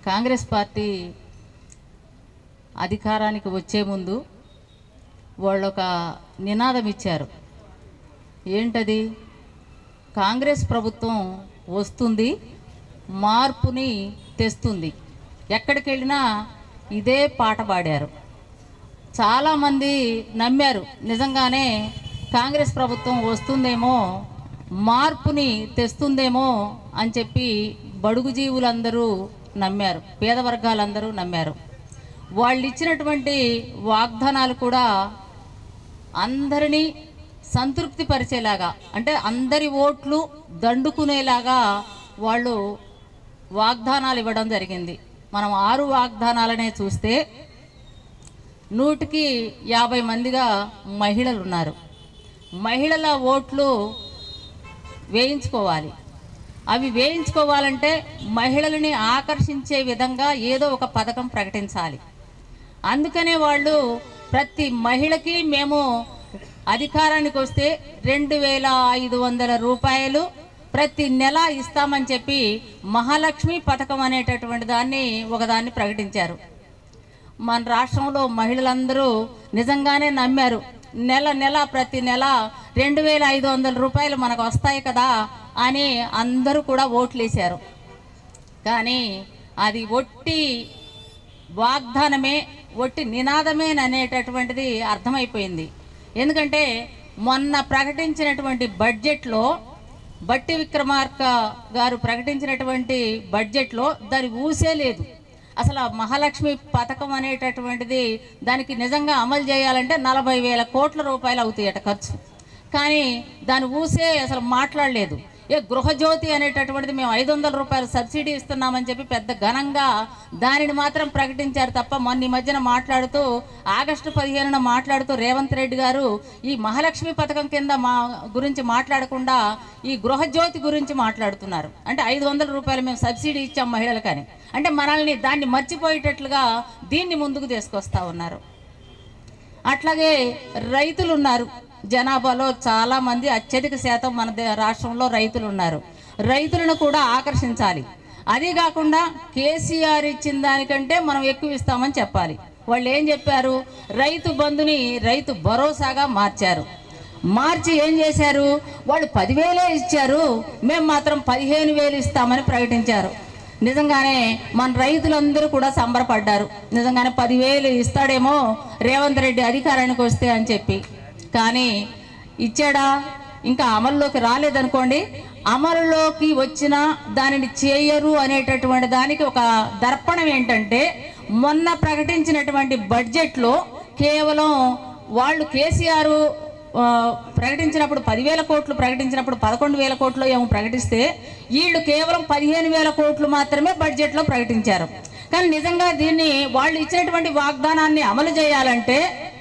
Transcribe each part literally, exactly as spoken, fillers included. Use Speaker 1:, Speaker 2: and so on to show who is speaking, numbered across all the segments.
Speaker 1: Congress party అధికారానికి వచ్చే ముందు వాళ్ళు ఒక నినాదం ఇచ్చారు. ఏంటది? కాంగ్రెస్ ప్రభుత్వం వస్తుంది, మార్పుని తెస్తుంది. ఎక్కడికి వెళ్ళినా ఇదే పాట పాడారు. చాలామంది నమ్మారు, నిజంగానే కాంగ్రెస్ ప్రభుత్వం వస్తుందేమో, మార్పుని తెస్తుందేమో అని చెప్పి బడుగు జీవులందరూ నమ్మారు, పేద వర్గాలందరూ నమ్మారు. వాళ్ళు ఇచ్చినటువంటి వాగ్దానాలు కూడా అందరినీ సంతృప్తి పరిచేలాగా, అంటే అందరి ఓట్లు దండుకునేలాగా వాళ్ళు వాగ్దానాలు ఇవ్వడం జరిగింది. మనం ఆరు వాగ్దానాలనే చూస్తే నూటికి యాభై మందిగా మహిళలు ఉన్నారు. మహిళల ఓట్లు వేయించుకోవాలి. అవి వేయించుకోవాలంటే మహిళలని ఆకర్షించే విధంగా ఏదో ఒక పథకం ప్రకటించాలి. అందుకనే వాళ్ళు ప్రతి మహిళకి మేము అధికారానికి వస్తే రెండు వేల ఐదు వందల రూపాయలు ప్రతి నెల ఇస్తామని చెప్పి మహాలక్ష్మి పథకం అనేటటువంటి దాన్ని ఒకదాన్ని ప్రకటించారు. మన రాష్ట్రంలో మహిళలందరూ నిజంగానే నమ్మారు. నెల నెల ప్రతి నెల రెండు వేల ఐదు వందల రూపాయలు మనకు వస్తాయి కదా అని అందరూ కూడా ఓట్లేశారు. కానీ అది ఒట్టి వాగ్దానమే, ఒట్టి నినాదమే అనేటటువంటిది అర్థమైపోయింది. ఎందుకంటే మొన్న ప్రకటించినటువంటి బడ్జెట్లో, బట్టి విక్రమార్క గారు ప్రకటించినటువంటి బడ్జెట్లో దాని ఊసే లేదు. అసలు ఆ మహాలక్ష్మి పథకం అనేటటువంటిది దానికి నిజంగా అమలు చేయాలంటే నలభై వేల కోట్ల రూపాయలు అవుతాయట ఖర్చు. కానీ దాని ఊసే అసలు మాట్లాడలేదు. ఏ గృహజ్యోతి అనేటటువంటిది మేము ఐదు వందల రూపాయలు సబ్సిడీ ఇస్తున్నామని చెప్పి పెద్ద ఘనంగా దానిని మాత్రం ప్రకటించారు తప్ప, మొన్న ఈ మధ్యన మాట్లాడుతూ ఆగస్టు పదిహేనున మాట్లాడుతూ రేవంత్ రెడ్డి గారు ఈ మహాలక్ష్మి పథకం కింద మా గురించి మాట్లాడకుండా ఈ గృహజ్యోతి గురించి మాట్లాడుతున్నారు. అంటే ఐదు వందల రూపాయలు మేము సబ్సిడీ ఇచ్చాం మహిళలకని, అంటే మనల్ని దాన్ని మర్చిపోయేటట్లుగా దీన్ని ముందుకు తీసుకొస్తా ఉన్నారు. అట్లాగే రైతులు ఉన్నారు. జనాభాలో చాలామంది, అత్యధిక శాతం మన రాష్ట్రంలో రైతులు ఉన్నారు. రైతులను కూడా ఆకర్షించాలి. అది కాకుండా కేసీఆర్ ఇచ్చిన దానికంటే మనం ఎక్కువ ఇస్తామని చెప్పాలి. వాళ్ళు ఏం చెప్పారు? రైతు బంధుని రైతు భరోసాగా మార్చారు. మార్చి ఏం చేశారు? వాళ్ళు పదివేలే ఇచ్చారు, మేము మాత్రం పదిహేను వేలు ఇస్తామని ప్రకటించారు. నిజంగానే మన రైతులందరూ కూడా సంబరపడ్డారు. నిజంగానే పదివేలు ఇస్తాడేమో రేవంత్ రెడ్డి అధికారానికి వస్తే అని చెప్పి. కానీ ఇచ్చాడా? ఇంకా అమల్లోకి రాలేదనుకోండి. అమలులోకి వచ్చినా దానిని చేయరు అనేటటువంటి దానికి ఒక దర్పణం ఏంటంటే, మొన్న ప్రకటించినటువంటి బడ్జెట్లో కేవలం వాళ్ళు కేసీఆర్ ప్రకటించినప్పుడు పదివేల కోట్లు ప్రకటించినప్పుడు పదకొండు వేల కోట్లు ఏమో ప్రకటిస్తే, వీళ్ళు కేవలం పదిహేను వేల కోట్లు మాత్రమే బడ్జెట్లో ప్రకటించారు. కానీ నిజంగా దీన్ని వాళ్ళు ఇచ్చినటువంటి వాగ్దానాన్ని అమలు చేయాలంటే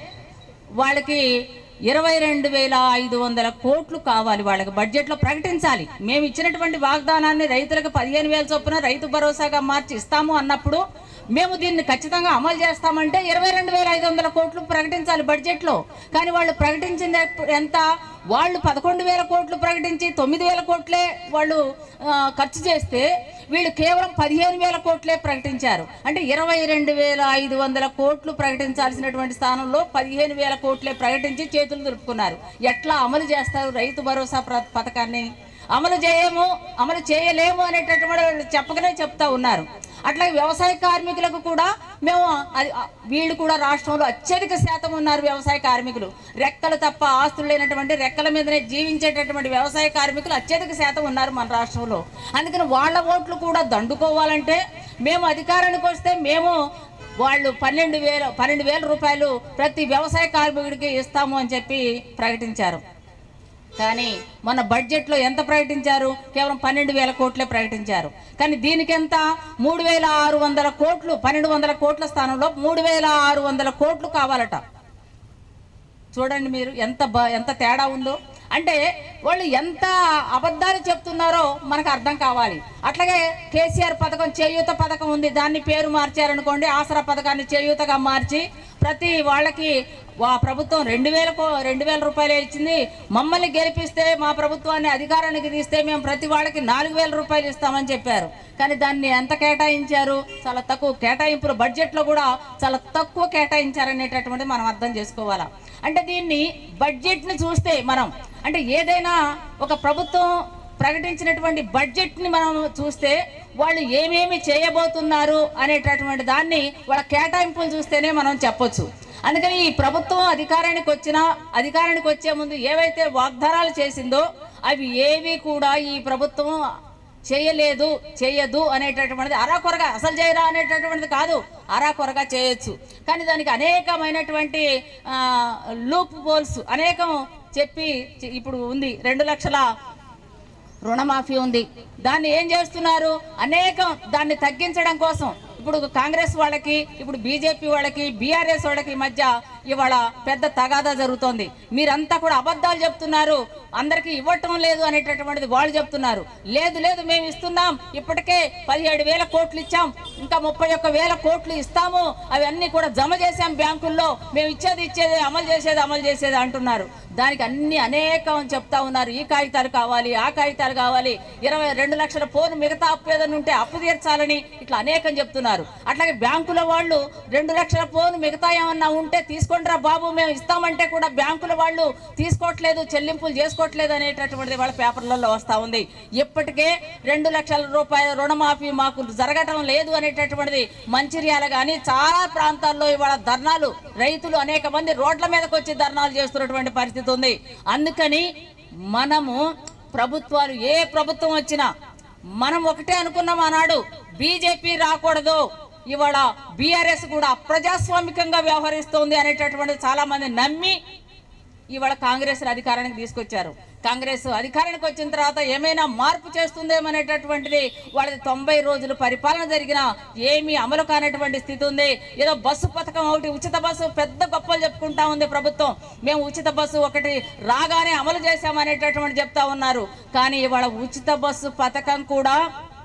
Speaker 1: వాళ్ళకి ఇరవై రెండు వేల ఐదు వందల కోట్లు కావాలి. వాళ్ళకి బడ్జెట్లో ప్రకటించాలి. మేము ఇచ్చినటువంటి వాగ్దానాన్ని రైతులకు పదిహేను వేల చొప్పున రైతు భరోసాగా మార్చి ఇస్తాము అన్నప్పుడు మేము దీన్ని ఖచ్చితంగా అమలు చేస్తామంటే ఇరవై రెండు వేల ఐదు వందల కోట్లు ప్రకటించాలి బడ్జెట్లో. కానీ వాళ్ళు ప్రకటించింది ఎంత? వాళ్ళు పదకొండు వేల కోట్లు ప్రకటించి తొమ్మిది వేల కోట్లే వాళ్ళు ఖర్చు చేస్తే, వీళ్ళు కేవలం పదిహేను వేల కోట్లే ప్రకటించారు. అంటే ఇరవై రెండు వేల ఐదు వందల కోట్లు ప్రకటించాల్సినటువంటి స్థానంలో పదిహేను వేల కోట్లే ప్రకటించి చేతులు దులుపుకున్నారు. ఎట్లా అమలు చేస్తారు రైతు భరోసా పథకాన్ని? అమలు చేయము, అమలు చేయలేము అనేటటువంటి చెప్పకనే చెప్తా ఉన్నారు. అట్లాగే వ్యవసాయ కార్మికులకు కూడా మేము వీళ్ళు కూడా రాష్ట్రంలో అత్యధిక శాతం ఉన్నారు వ్యవసాయ కార్మికులు. రెక్కలు తప్ప ఆస్తులు లేనటువంటి, రెక్కల మీదనే జీవించేటటువంటి వ్యవసాయ కార్మికులు అత్యధిక శాతం ఉన్నారు మన రాష్ట్రంలో. అందుకని వాళ్ళ ఓట్లు కూడా దండుకోవాలంటే మేము అధికారానికి వస్తే మేము వాళ్ళు పన్నెండు వేల పన్నెండు వేల రూపాయలు ప్రతి వ్యవసాయ కార్మికుడికి ఇస్తాము అని చెప్పి ప్రకటించారు. కానీ మన బడ్జెట్లో ఎంత ప్రకటించారు? కేవలం పన్నెండు వేల కోట్లే ప్రకటించారు. కానీ దీనికి ఎంత? మూడు వేల ఆరు వందల కోట్లు, పన్నెండు వందల కోట్ల స్థానంలో మూడు వేల ఆరు వందల కోట్లు కావాలట. చూడండి మీరు ఎంత ఎంత తేడా ఉందో. అంటే వాళ్ళు ఎంత అబద్ధాలు చెప్తున్నారో మనకు అర్థం కావాలి. అట్లాగే కేసీఆర్ పథకం, చేయూత పథకం ఉంది, దాన్ని పేరు మార్చారనుకోండి, ఆసరా పథకాన్ని చేయూతగా మార్చి ప్రతి వాళ్ళకి వా ప్రభుత్వం రెండు వేలకు రెండు వేల రూపాయలు ఇచ్చింది. మమ్మల్ని గెలిపిస్తే మా ప్రభుత్వాన్ని అధికారానికి తీస్తే మేము ప్రతి వాళ్ళకి నాలుగు వేల రూపాయలు ఇస్తామని చెప్పారు. కానీ దాన్ని ఎంత కేటాయించారు? చాలా తక్కువ కేటాయింపులు, బడ్జెట్లో కూడా చాలా తక్కువ కేటాయించారనేటటువంటిది మనం అర్థం చేసుకోవాలా. అంటే దీన్ని బడ్జెట్ని చూస్తే మనం అంటే ఏదైనా ఒక ప్రభుత్వం ప్రకటించినటువంటి బడ్జెట్ని మనం చూస్తే వాళ్ళు ఏమేమి చేయబోతున్నారు అనేటటువంటి దాన్ని వాళ్ళ కేటాయింపులు చూస్తేనే మనం చెప్పొచ్చు. అందుకని ఈ ప్రభుత్వం అధికారానికి వచ్చినా అధికారానికి వచ్చే ముందు ఏవైతే వాగ్దానాలు చేసిందో అవి ఏవి కూడా ఈ ప్రభుత్వం చేయలేదు, చేయదు అనేటటువంటిది అరాకొరగా, అసలు చేయరా అనేటటువంటిది కాదు, అరాకొరగా చేయొచ్చు. కానీ దానికి అనేకమైనటువంటి లూప్ హోల్స్ అనేకం చెప్పి ఇప్పుడు ఉంది. రెండు లక్షల రుణమాఫీ ఉంది. దాన్ని ఏం చేస్తున్నారు? అనేకం దాన్ని తగ్గించడం కోసం ఇప్పుడు కాంగ్రెస్ వాళ్ళకి, ఇప్పుడు బీజేపీ వాళ్ళకి, బీఆర్ఎస్ వాళ్ళకి మధ్య ఇవాళ పెద్ద తగాదా జరుగుతోంది. మీరంతా కూడా అబద్ధాలు చెప్తున్నారు, అందరికీ ఇవ్వటం లేదు అనేటటువంటిది వాళ్ళు చెప్తున్నారు. లేదు లేదు మేము ఇస్తున్నాం, ఇప్పటికే పదిహేడు వేల కోట్లు ఇచ్చాం, ఇంకా ముప్పై ఒక్క వేల కోట్లు ఇస్తాము, అవన్నీ కూడా జమ చేసాం బ్యాంకుల్లో, మేము ఇచ్చేది ఇచ్చేది అమలు చేసేది అమలు చేసేది అంటున్నారు. దానికి అన్ని అనేకం చెప్తా ఉన్నారు. ఈ కాగితాలు కావాలి, ఆ కాగితాలు కావాలి, ఇరవై రెండు లక్షల పోను మిగతా అప్పు ఏదైనా ఉంటే అప్పు తీర్చాలని ఇట్లా అనేకం చెప్తున్నారు. అట్లాగే బ్యాంకుల వాళ్ళు రెండు లక్షల పోను మిగతా ఏమన్నా ఉంటే తీసుకుంటారా బాబు మేము ఇస్తామంటే కూడా బ్యాంకుల వాళ్ళు తీసుకోవట్లేదు, చెల్లింపులు చేసుకోవట్లేదు అనేటటువంటిది వాళ్ళ పేపర్లలో వస్తూ ఉంది. ఇప్పటికే రెండు లక్షల రూపాయల రుణమాఫీ మాకు జరగటం లేదు అనేటటువంటిది మంచిర్యాల కానీ చాలా ప్రాంతాల్లో ఇవాళ ధర్నాలు, రైతులు అనేక మంది రోడ్ల మీదకి వచ్చి ధర్నాలు చేస్తున్నటువంటి పరిస్థితి ఉంది. అందుకని మనము ప్రభుత్వాలు ఏ ప్రభుత్వం వచ్చినా మనం ఒకటే అనుకున్నాం ఆనాడు, బీజేపీ రాకూడదు, ఇవాళ బీఆర్ఎస్ కూడా అప్రజాస్వామికంగా వ్యవహరిస్తోంది అనేటటువంటి చాలా మంది నమ్మి ఇవాళ కాంగ్రెస్ అధికారానికి తీసుకొచ్చారు. కాంగ్రెస్ అధికారానికి వచ్చిన తర్వాత ఏమైనా మార్పు చేస్తుందేమనేటటువంటిది వాళ్ళది తొంభై రోజులు పరిపాలన జరిగినా ఏమీ అమలు కానటువంటి స్థితి ఉంది. ఏదో బస్సు పథకం ఒకటి, ఉచిత బస్సు పెద్ద గొప్పలు చెప్పుకుంటా ఉంది ప్రభుత్వం, మేము ఉచిత బస్సు ఒకటి రాగానే అమలు చేశామనేటటువంటి చెప్తా ఉన్నారు. కానీ ఇవాళ ఉచిత బస్సు పథకం కూడా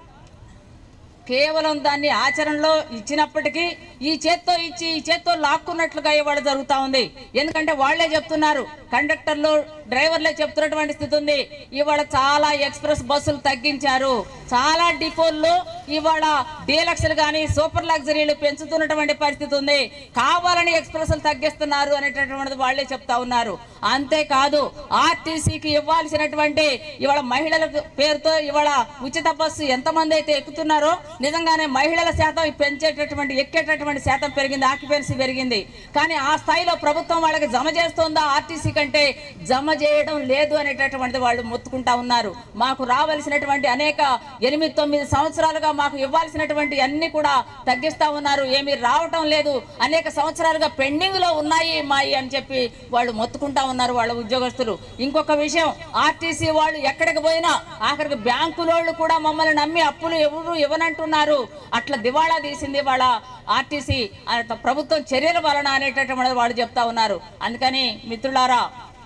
Speaker 1: కేవలం దాన్ని ఆచరణలో ఇచ్చినప్పటికీ ఈ చేత్తో ఇచ్చి ఈ చేత్తో లాక్కున్నట్లుగా ఇవాళ జరుగుతూ ఉంది. ఎందుకంటే వాళ్లే చెప్తున్నారు, కండక్టర్లు డ్రైవర్లే చెప్తున్నటువంటి స్థితి ఉంది. ఇవాళ చాలా ఎక్స్ప్రెస్ బస్సులు తగ్గించారు, చాలా డిపోల్లో ఇవాళ డీలక్స్లు కానీ సూపర్ లగ్జరీలు పెంచుతున్నటువంటి పరిస్థితి ఉంది. కావాలని ఎక్స్ప్రెస్లు తగ్గిస్తున్నారు అనేటటువంటిది వాళ్లే చెప్తా ఉన్నారు. అంతేకాదు ఆర్టీసీకి ఇవ్వాల్సినటువంటి ఇవాళ మహిళల పేరుతో ఇవాళ ఉచిత బస్సు ఎంతమంది అయితే ఎక్కుతున్నారో నిజంగానే మహిళల శాతం పెంచేటటువంటి ఎక్కేటటువంటి శాతం పెరిగింది, ఆక్యుపెన్సీ పెరిగింది. కానీ ఆ స్థాయిలో ప్రభుత్వం వాళ్ళకి జమ చేస్తుందా? ఆర్టీసీ కంటే జమ చేయడం లేదు అనేటటువంటిది వాళ్ళు మొత్తుకుంటా ఉన్నారు. మాకు రావాల్సినటువంటి అనేక ఎనిమిది తొమ్మిది సంవత్సరాలుగా మాకు ఇవ్వాల్సినటువంటి అన్ని కూడా తగ్గిస్తా ఉన్నారు, ఏమీ రావటం లేదు, అనేక సంవత్సరాలుగా పెండింగ్ లో ఉన్నాయి మాయి అని చెప్పి వాళ్ళు మొత్తుకుంటా ఉన్నారు వాళ్ళ ఉద్యోగస్తులు. ఇంకొక విషయం, ఆర్టీసీ వాళ్ళు ఎక్కడికి పోయినా ఆఖరికి బ్యాంకులోళ్ళు కూడా మమ్మల్ని నమ్మి అప్పులు ఎవరు ఇవ్వనంటున్నారు. అట్లా దివాళా తీసింది వాళ్ళ ఆర్టీసీ ప్రభుత్వం చర్యల వలన అనేటటువంటి వాళ్ళు చెప్తా ఉన్నారు. అందుకని మిత్రులారా,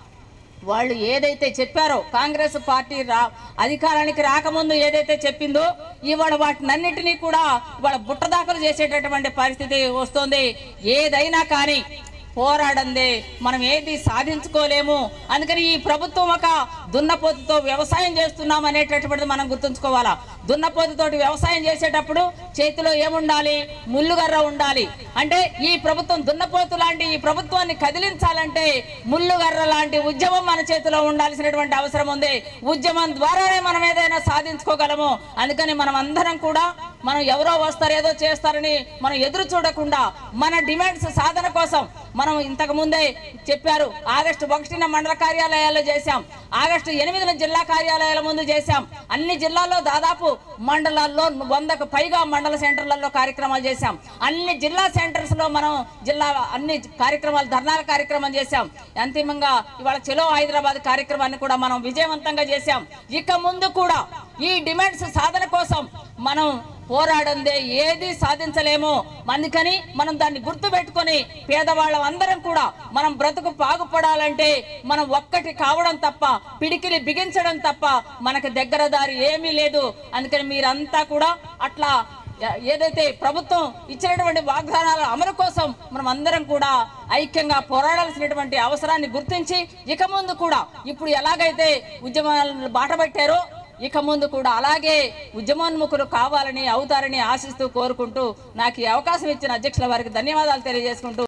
Speaker 1: వాళ్ళు ఏదైతే చెప్పారో కాంగ్రెస్ పార్టీ రా అధికారానికి రాకముందు ఏదైతే చెప్పిందో ఇవాళ వాటినన్నిటినీ కూడా ఇవాళ బుట్టదాఖలు చేసేటటువంటి పరిస్థితి వస్తుంది. ఏదైనా కానీ పోరాడందే మనం ఏది సాధించుకోలేము. అందుకని ఈ ప్రభుత్వం ఒక దున్నపోతుతో వ్యవసాయం చేస్తున్నాం అనేటటువంటిది మనం గుర్తుంచుకోవాలా. దున్నపోతుతోటి వ్యవసాయం చేసేటప్పుడు చేతిలో ఏముండాలి? ముల్లుగర్ర ఉండాలి. అంటే ఈ ప్రభుత్వం దున్నపోతు లాంటి ఈ ప్రభుత్వాన్ని కదిలించాలంటే ముల్లుగర్ర లాంటి ఉద్యమం మన చేతిలో ఉండాల్సినటువంటి అవసరం ఉంది. ఉద్యమం ద్వారానే మనం ఏదైనా సాధించుకోగలము. అందుకని మనం అందరం కూడా మనం ఎవరో వస్తారు ఏదో చేస్తారని మనం ఎదురు చూడకుండా మన డిమాండ్స్ సాధన కోసం మనం ఇంతకు ముందే చెప్పారు, ఆగస్టు ఒకటిన మండల కార్యాలయాల్లో చేశాం, ఆగస్టు ఎనిమిదిన జిల్లా కార్యాలయాల ముందు చేశాం. అన్ని జిల్లాల్లో దాదాపు మండలాల్లో వందకు పైగా మండల సెంటర్లలో కార్యక్రమాలు చేశాం. అన్ని జిల్లా సెంటర్స్ లో మనం జిల్లా అన్ని కార్యక్రమాలు ధర్నాల కార్యక్రమం చేశాం. అంతిమంగా ఇవాళ చలో హైదరాబాద్ కార్యక్రమాన్ని కూడా మనం విజయవంతంగా చేశాం. ఇక ముందు కూడా ఈ డిమాండ్స్ సాధన కోసం మనం పోరాడందే ఏది సాధించలేము. అందుకని మనం దాన్ని గుర్తు పెట్టుకొని పేదవాళ్ళం అందరం కూడా మనం బ్రతుకు బాగుపడాలంటే మనం ఒక్కటి కావడం తప్ప, పిడికిలి బిగించడం తప్ప మనకు దగ్గర దారి ఏమీ లేదు. అందుకని మీరంతా కూడా అట్లా ఏదైతే ప్రభుత్వం ఇచ్చినటువంటి వాగ్దానాల అమలు కోసం మనం అందరం కూడా ఐక్యంగా పోరాడాల్సినటువంటి అవసరాన్ని గుర్తించి ఇక ముందు కూడా ఇప్పుడు ఎలాగైతే ఉద్యమాలను బాటపట్టారో ఇక ముందు కూడా అలాగే ఉద్యమోన్ముఖులు కావాలని అవుతారని ఆశిస్తూ కోరుకుంటూ నాకు ఈ అవకాశం ఇచ్చిన అధ్యక్షుల వారికి ధన్యవాదాలు తెలియజేసుకుంటూ